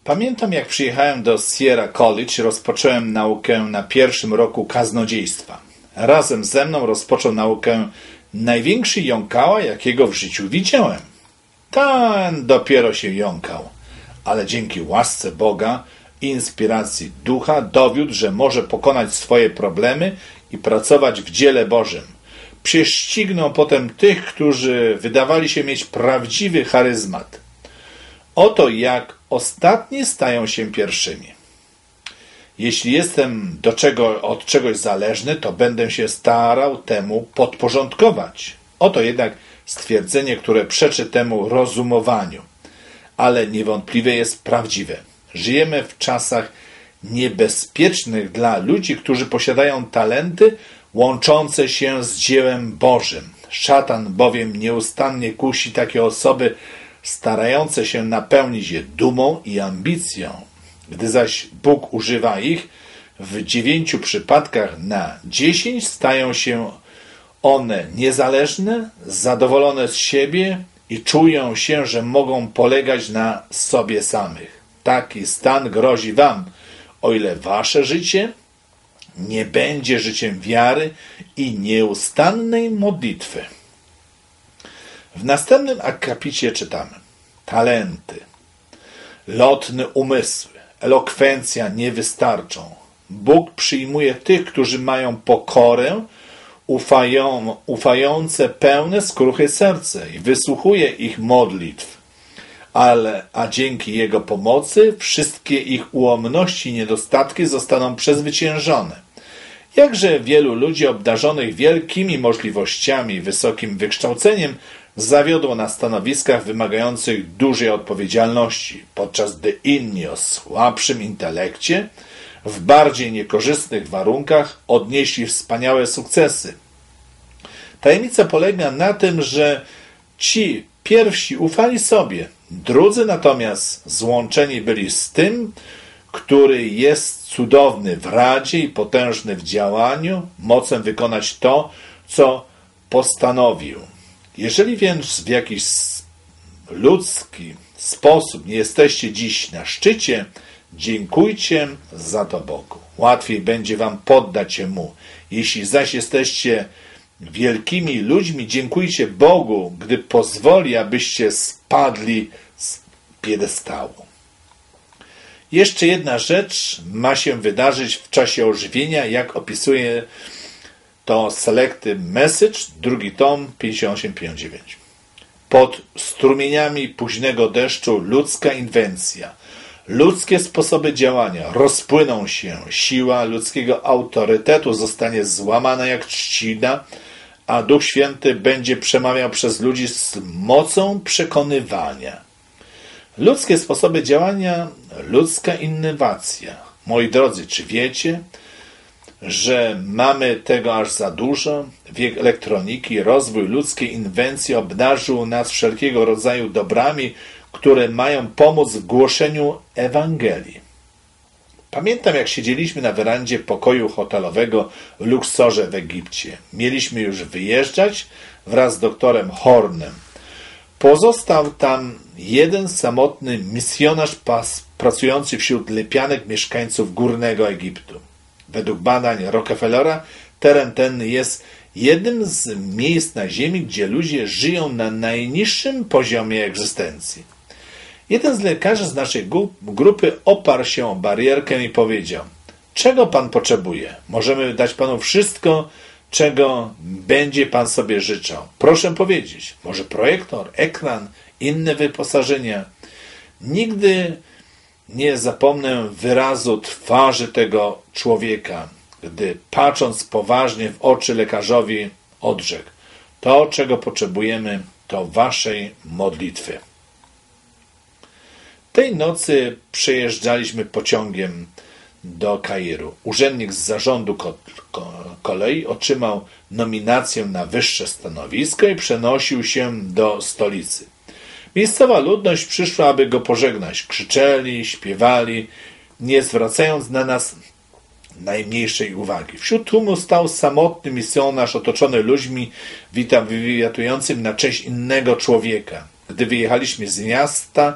Pamiętam, jak przyjechałem do Sierra College, rozpocząłem naukę na pierwszym roku kaznodziejstwa. Razem ze mną rozpoczął naukę największy jąkała, jakiego w życiu widziałem. Ten dopiero się jąkał, ale dzięki łasce Boga i inspiracji Ducha dowiódł, że może pokonać swoje problemy i pracować w dziele Bożym. Prześcignął potem tych, którzy wydawali się mieć prawdziwy charyzmat. Oto jak ostatni stają się pierwszymi. Jeśli jestem od czegoś zależny, to będę się starał temu podporządkować. Oto jednak stwierdzenie, które przeczy temu rozumowaniu, ale niewątpliwie jest prawdziwe. Żyjemy w czasach niebezpiecznych dla ludzi, którzy posiadają talenty łączące się z dziełem Bożym. Szatan bowiem nieustannie kusi takie osoby, starające się napełnić je dumą i ambicją. Gdy zaś Bóg używa ich, w 9 przypadkach na 10 stają się one niezależne, zadowolone z siebie i czują się, że mogą polegać na sobie samych. Taki stan grozi wam, o ile wasze życie nie będzie życiem wiary i nieustannej modlitwy. W następnym akapicie czytamy: talenty, lotne umysły, elokwencja nie wystarczą. Bóg przyjmuje tych, którzy mają pokorę, ufające pełne skruchy serce i wysłuchuje ich modlitw. A dzięki Jego pomocy wszystkie ich ułomności i niedostatki zostaną przezwyciężone. Jakże wielu ludzi obdarzonych wielkimi możliwościami i wysokim wykształceniem zawiodło na stanowiskach wymagających dużej odpowiedzialności, podczas gdy inni o słabszym intelekcie w bardziej niekorzystnych warunkach odnieśli wspaniałe sukcesy. Tajemnica polega na tym, że ci pierwsi ufali sobie, drudzy natomiast złączeni byli z tym, który jest cudowny w radzie i potężny w działaniu, mocą wykonać to, co postanowił. Jeżeli więc w jakiś ludzki sposób nie jesteście dziś na szczycie, dziękujcie za to Bogu. Łatwiej będzie wam poddać się Mu. Jeśli zaś jesteście wielkimi ludźmi, dziękujcie Bogu, gdy pozwoli, abyście spadli z piedestału. Jeszcze jedna rzecz ma się wydarzyć w czasie ożywienia, jak opisuje to Selected Message, 2 tom, 58-59. Pod strumieniami późnego deszczu ludzka inwencja, ludzkie sposoby działania rozpłyną się, siła ludzkiego autorytetu zostanie złamana jak trzcina, a Duch Święty będzie przemawiał przez ludzi z mocą przekonywania. Ludzkie sposoby działania, ludzka innowacja. Moi drodzy, czy wiecie, że mamy tego aż za dużo? Wiek elektroniki, rozwój ludzkiej inwencji obdarzył nas wszelkiego rodzaju dobrami, które mają pomóc w głoszeniu Ewangelii. Pamiętam, jak siedzieliśmy na werandzie pokoju hotelowego w Luxorze w Egipcie. Mieliśmy już wyjeżdżać wraz z doktorem Hornem. Pozostał tam jeden samotny misjonarz pracujący wśród lepianek mieszkańców górnego Egiptu. Według badań Rockefellera teren ten jest jednym z miejsc na ziemi, gdzie ludzie żyją na najniższym poziomie egzystencji. Jeden z lekarzy z naszej grupy oparł się o barierkę i powiedział: czego pan potrzebuje? Możemy dać panu wszystko, czego będzie pan sobie życzał. Proszę powiedzieć, może projektor, ekran, inne wyposażenia. Nigdy nie zapomnę wyrazu twarzy tego człowieka, gdy patrząc poważnie w oczy lekarzowi odrzekł: to, czego potrzebujemy, to waszej modlitwy. Tej nocy przejeżdżaliśmy pociągiem do Kairu. Urzędnik z zarządu kolei otrzymał nominację na wyższe stanowisko i przenosił się do stolicy. Miejscowa ludność przyszła, aby go pożegnać. Krzyczeli, śpiewali, nie zwracając na nas najmniejszej uwagi. Wśród tłumu stał samotny misjonarz otoczony ludźmi wywiatującym na cześć innego człowieka. Gdy wyjechaliśmy z miasta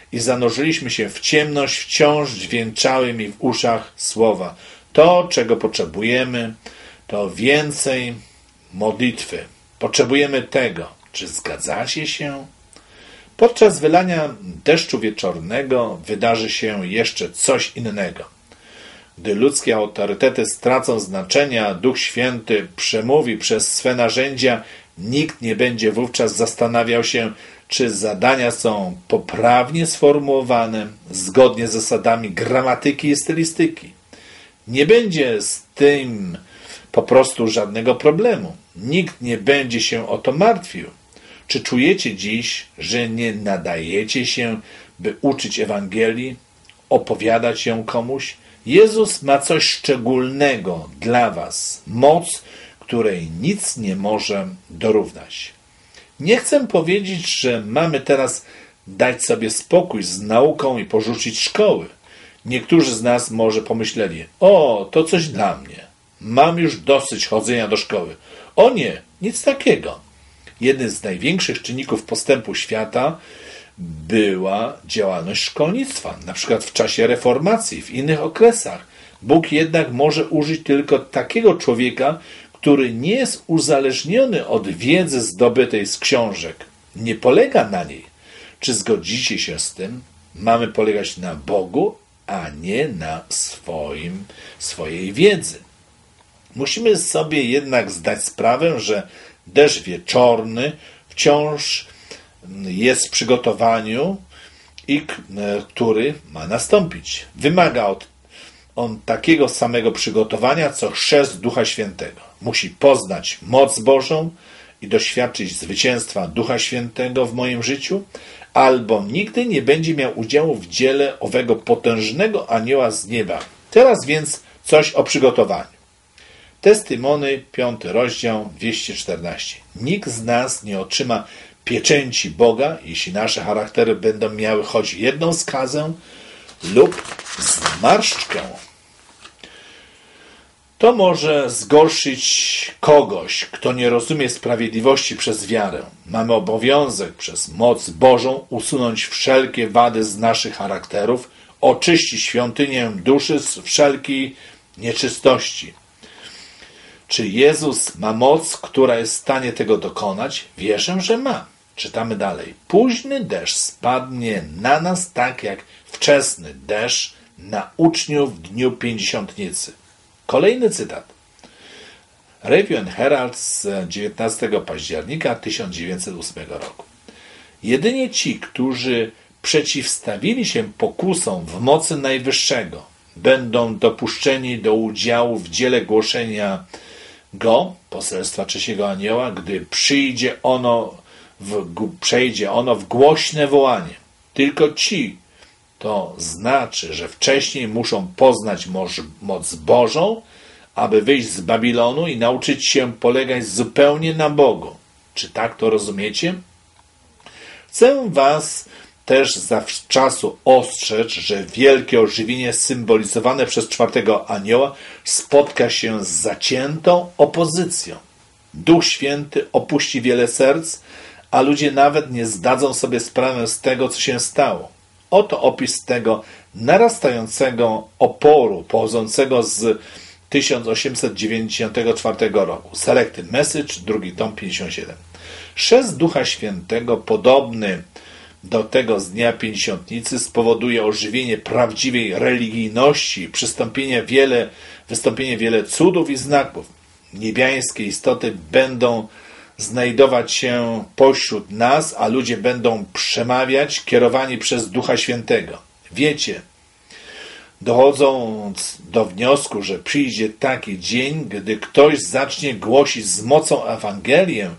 i zanurzyliśmy się w ciemność, wciąż dźwięczały mi w uszach słowa. To, czego potrzebujemy, to więcej modlitwy. Potrzebujemy tego. Czy zgadzacie się? Podczas wylania deszczu wieczornego wydarzy się jeszcze coś innego. Gdy ludzkie autorytety stracą znaczenie, a Duch Święty przemówi przez swe narzędzia, nikt nie będzie wówczas zastanawiał się, czy zadania są poprawnie sformułowane, zgodnie z zasadami gramatyki i stylistyki. Nie będzie z tym po prostu żadnego problemu. Nikt nie będzie się o to martwił. Czy czujecie dziś, że nie nadajecie się, by uczyć Ewangelii, opowiadać ją komuś? Jezus ma coś szczególnego dla was, moc, której nic nie może dorównać. Nie chcę powiedzieć, że mamy teraz dać sobie spokój z nauką i porzucić szkoły. Niektórzy z nas może pomyśleli, o, to coś dla mnie. Mam już dosyć chodzenia do szkoły. O nie, nic takiego. Jednym z największych czynników postępu świata była działalność szkolnictwa, na przykład w czasie reformacji, w innych okresach. Bóg jednak może użyć tylko takiego człowieka, który nie jest uzależniony od wiedzy zdobytej z książek. Nie polega na niej. Czy zgodzicie się z tym? Mamy polegać na Bogu, a nie na swojej wiedzy. Musimy sobie jednak zdać sprawę, że deszcz wieczorny wciąż jest w przygotowaniu i który ma nastąpić. Wymaga on takiego samego przygotowania, co chrzest Ducha Świętego. Musi poznać moc Bożą i doświadczyć zwycięstwa Ducha Świętego w moim życiu, albo nigdy nie będzie miał udziału w dziele owego potężnego anioła z nieba. Teraz więc coś o przygotowaniu. Testymony, 5 rozdział, 214. Nikt z nas nie otrzyma pieczęci Boga, jeśli nasze charaktery będą miały choć jedną skazę lub zmarszczkę. To może zgorszyć kogoś, kto nie rozumie sprawiedliwości przez wiarę. Mamy obowiązek przez moc Bożą usunąć wszelkie wady z naszych charakterów, oczyścić świątynię duszy z wszelkiej nieczystości. Czy Jezus ma moc, która jest w stanie tego dokonać? Wierzę, że ma. Czytamy dalej. Późny deszcz spadnie na nas tak jak wczesny deszcz na uczniów w dniu Pięćdziesiątnicy. Kolejny cytat. Review and Herald z 19 października 1908 roku. Jedynie ci, którzy przeciwstawili się pokusom w mocy Najwyższego, będą dopuszczeni do udziału w dziele głoszenia poselstwa trzeciego anioła, gdy przejdzie ono w głośne wołanie. Tylko ci, to znaczy, że wcześniej muszą poznać moc Bożą, aby wyjść z Babilonu i nauczyć się polegać zupełnie na Bogu. Czy tak to rozumiecie? Chcę was też zawczasu ostrzec, że wielkie ożywienie symbolizowane przez czwartego anioła spotka się z zaciętą opozycją. Duch Święty opuści wiele serc, a ludzie nawet nie zdadzą sobie sprawy z tego, co się stało. Oto opis tego narastającego oporu pochodzącego z 1894 roku. Selected Message, 2 tom 57. Chrzest Ducha Świętego, podobny do tego z dnia Pięćdziesiątnicy, spowoduje ożywienie prawdziwej religijności, wystąpienie wiele cudów i znaków. Niebiańskie istoty będą znajdować się pośród nas, a ludzie będą przemawiać kierowani przez Ducha Świętego. Wiecie, dochodząc do wniosku, że przyjdzie taki dzień, gdy ktoś zacznie głosić z mocą Ewangelię,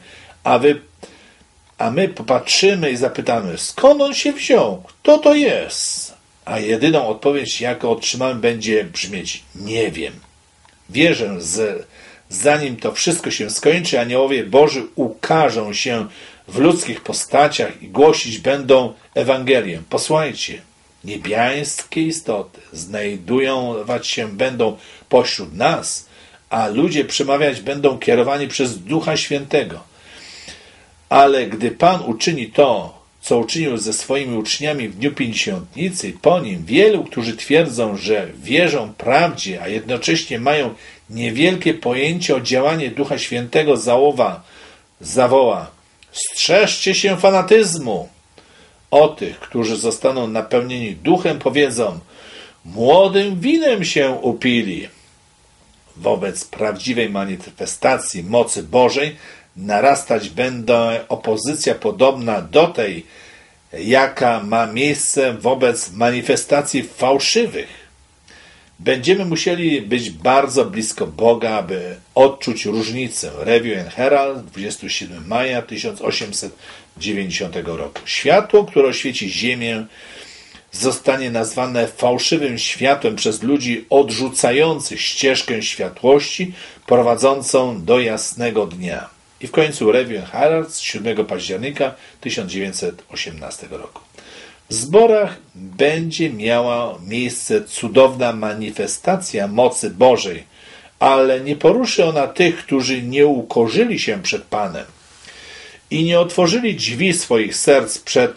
a my popatrzymy i zapytamy, skąd on się wziął? Kto to jest? A jedyną odpowiedź, jaką otrzymamy, będzie brzmieć, nie wiem. Wierzę, że zanim to wszystko się skończy, aniołowie Boży ukażą się w ludzkich postaciach i głosić będą Ewangelię. Posłuchajcie, niebiańskie istoty znajdować się będą pośród nas, a ludzie przemawiać będą kierowani przez Ducha Świętego. Ale gdy Pan uczyni to, co uczynił ze swoimi uczniami w dniu Pięćdziesiątnicy, po nim wielu, którzy twierdzą, że wierzą prawdzie, a jednocześnie mają niewielkie pojęcie o działaniu Ducha Świętego, zawoła: strzeżcie się fanatyzmu. O tych, którzy zostaną napełnieni Duchem, powiedzą: młodym winem się upili. Wobec prawdziwej manifestacji mocy Bożej narastać będzie opozycja podobna do tej, jaka ma miejsce wobec manifestacji fałszywych. Będziemy musieli być bardzo blisko Boga, aby odczuć różnicę. Review and Herald, 27 maja 1890 roku. Światło, które oświeci Ziemię, zostanie nazwane fałszywym światłem przez ludzi odrzucających ścieżkę światłości prowadzącą do jasnego dnia. I w końcu Review and Herald z 7 października 1918 roku. W zborach będzie miała miejsce cudowna manifestacja mocy Bożej, ale nie poruszy ona tych, którzy nie ukorzyli się przed Panem i nie otworzyli drzwi swoich serc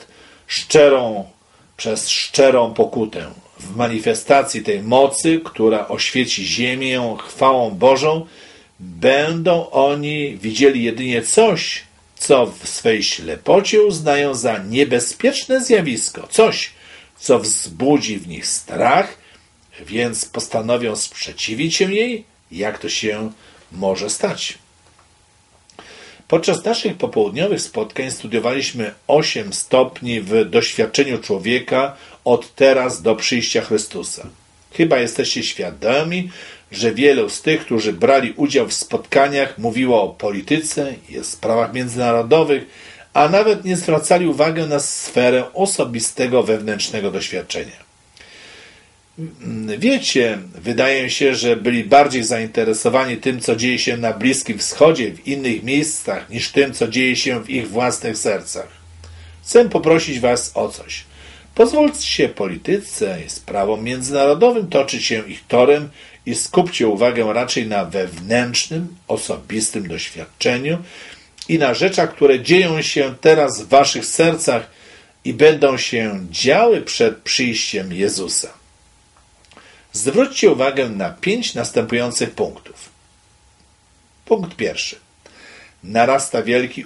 przez szczerą pokutę. W manifestacji tej mocy, która oświeci ziemię chwałą Bożą, będą oni widzieli jedynie coś, co w swej ślepocie uznają za niebezpieczne zjawisko, coś, co wzbudzi w nich strach, więc postanowią sprzeciwić się jej, jak to się może stać. Podczas naszych popołudniowych spotkań studiowaliśmy 8 stopni w doświadczeniu człowieka od teraz do przyjścia Chrystusa. Chyba jesteście świadomi, że wielu z tych, którzy brali udział w spotkaniach, mówiło o polityce i sprawach międzynarodowych, a nawet nie zwracali uwagi na sferę osobistego, wewnętrznego doświadczenia. Wiecie, wydaje się, że byli bardziej zainteresowani tym, co dzieje się na Bliskim Wschodzie, w innych miejscach, niż tym, co dzieje się w ich własnych sercach. Chcę poprosić was o coś. Pozwólcie polityce i sprawom międzynarodowym toczyć się ich torem i skupcie uwagę raczej na wewnętrznym, osobistym doświadczeniu i na rzeczach, które dzieją się teraz w waszych sercach i będą się działy przed przyjściem Jezusa. Zwróćcie uwagę na 5 następujących punktów. Punkt pierwszy. Narasta wielki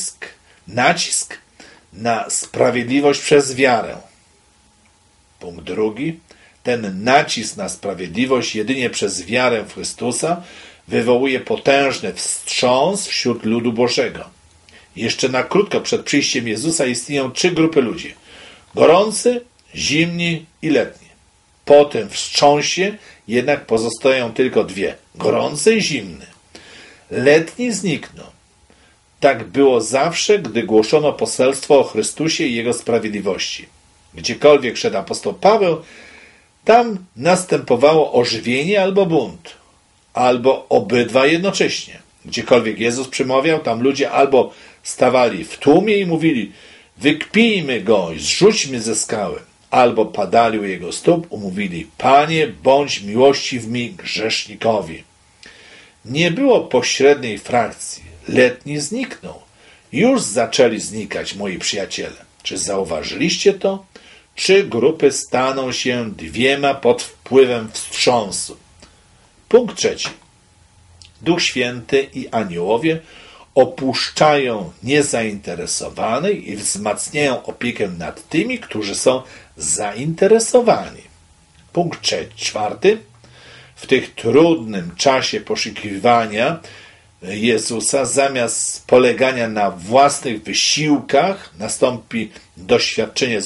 nacisk na sprawiedliwość przez wiarę. Punkt drugi. Ten nacisk na sprawiedliwość jedynie przez wiarę w Chrystusa wywołuje potężny wstrząs wśród ludu Bożego. Jeszcze na krótko przed przyjściem Jezusa istnieją 3 grupy ludzi. Gorący, zimni i letni. Po tym wstrząsie jednak pozostają tylko 2. Gorący i zimny. Letni znikną. Tak było zawsze, gdy głoszono poselstwo o Chrystusie i Jego sprawiedliwości. Gdziekolwiek szedł apostoł Paweł, tam następowało ożywienie albo bunt, albo obydwa jednocześnie. Gdziekolwiek Jezus przemawiał, tam ludzie albo stawali w tłumie i mówili: wykpijmy go i zrzućmy ze skały, albo padali u jego stóp i mówili: Panie, bądź miłościw mi, grzesznikowi. Nie było pośredniej frakcji. Letni zniknął. Już zaczęli znikać, moi przyjaciele. Czy zauważyliście to? 3 grupy staną się 2 pod wpływem wstrząsu. Punkt 3. Duch Święty i aniołowie opuszczają niezainteresowanych i wzmacniają opiekę nad tymi, którzy są zainteresowani. Punkt 4. W tych trudnym czasie poszukiwania Jezusa, zamiast polegania na własnych wysiłkach, nastąpi doświadczenie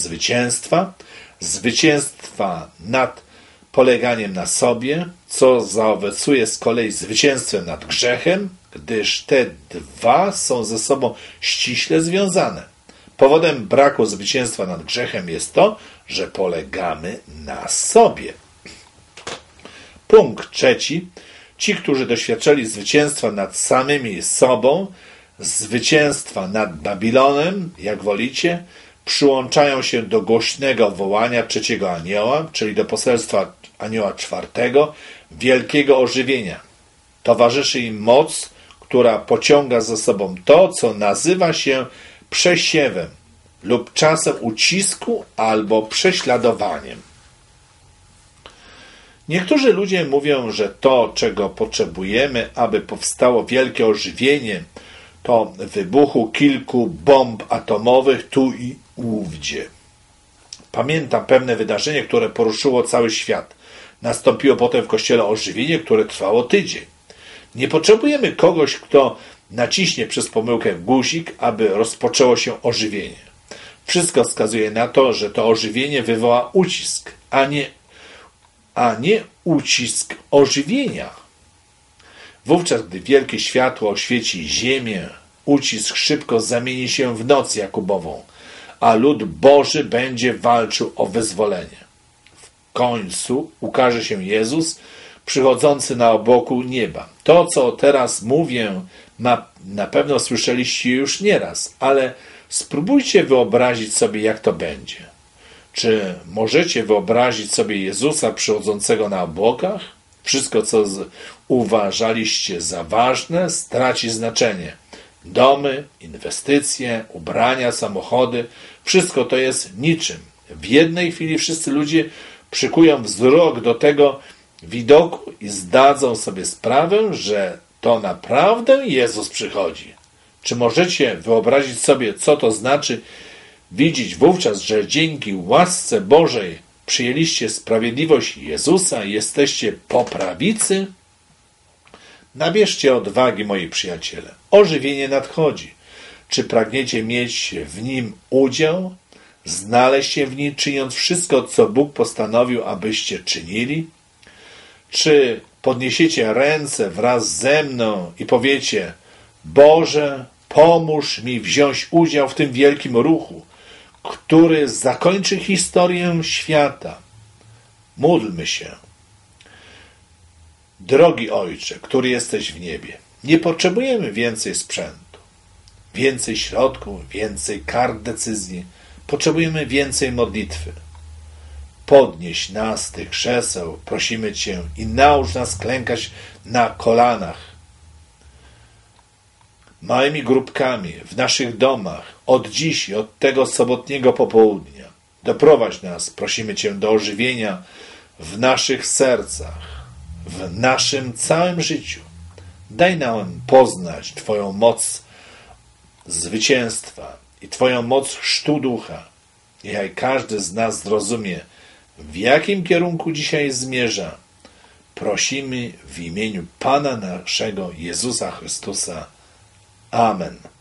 zwycięstwa nad poleganiem na sobie, co zaowocuje z kolei zwycięstwem nad grzechem, gdyż te 2 są ze sobą ściśle związane. Powodem braku zwycięstwa nad grzechem jest to, że polegamy na sobie. Punkt 3. Ci, którzy doświadczyli zwycięstwa nad samymi sobą, zwycięstwa nad Babilonem, jak wolicie, przyłączają się do głośnego wołania 3 anioła, czyli do poselstwa anioła 4, wielkiego ożywienia. Towarzyszy im moc, która pociąga za sobą to, co nazywa się przesiewem. lub czasem ucisku albo prześladowaniem. Niektórzy ludzie mówią, że to, czego potrzebujemy, aby powstało wielkie ożywienie, to wybuchu kilku bomb atomowych tu i ówdzie. Pamiętam pewne wydarzenie, które poruszyło cały świat. Nastąpiło potem w kościele ożywienie, które trwało tydzień. Nie potrzebujemy kogoś, kto naciśnie przez pomyłkę guzik, aby rozpoczęło się ożywienie. Wszystko wskazuje na to, że to ożywienie wywoła ucisk, a nie ucisk ożywienia. Wówczas, gdy wielkie światło oświeci ziemię, ucisk szybko zamieni się w noc jakubową, a lud Boży będzie walczył o wyzwolenie. W końcu ukaże się Jezus, przychodzący na obłoku nieba. To, co teraz mówię, na pewno słyszeliście już nieraz, ale spróbujcie wyobrazić sobie, jak to będzie. Czy możecie wyobrazić sobie Jezusa przychodzącego na obłokach? Wszystko, co uważaliście za ważne, straci znaczenie. Domy, inwestycje, ubrania, samochody, wszystko to jest niczym. W jednej chwili wszyscy ludzie przykują wzrok do tego widoku i zdadzą sobie sprawę, że to naprawdę Jezus przychodzi. Czy możecie wyobrazić sobie, co to znaczy widzieć wówczas, że dzięki łasce Bożej przyjęliście sprawiedliwość Jezusa i jesteście po prawicy? Nabierzcie odwagi, moi przyjaciele. Ożywienie nadchodzi. Czy pragniecie mieć w nim udział? Znaleźć się w nim, czyniąc wszystko, co Bóg postanowił, abyście czynili? Czy podniesiecie ręce wraz ze mną i powiecie: Boże, pomóż mi wziąć udział w tym wielkim ruchu, który zakończy historię świata. Módlmy się. Drogi Ojcze, który jesteś w niebie, nie potrzebujemy więcej sprzętu, więcej środków, więcej kart decyzji. Potrzebujemy więcej modlitwy. Podnieś nas z tych krzeseł, prosimy Cię, i naucz nas klękać na kolanach, małymi grupkami, w naszych domach, od dziś i od tego sobotniego popołudnia. Doprowadź nas, prosimy Cię, do ożywienia w naszych sercach, w naszym całym życiu. Daj nam poznać Twoją moc zwycięstwa i Twoją moc chrztu ducha. Niechaj każdy z nas zrozumie, w jakim kierunku dzisiaj zmierza. Prosimy w imieniu Pana naszego Jezusa Chrystusa. Amen.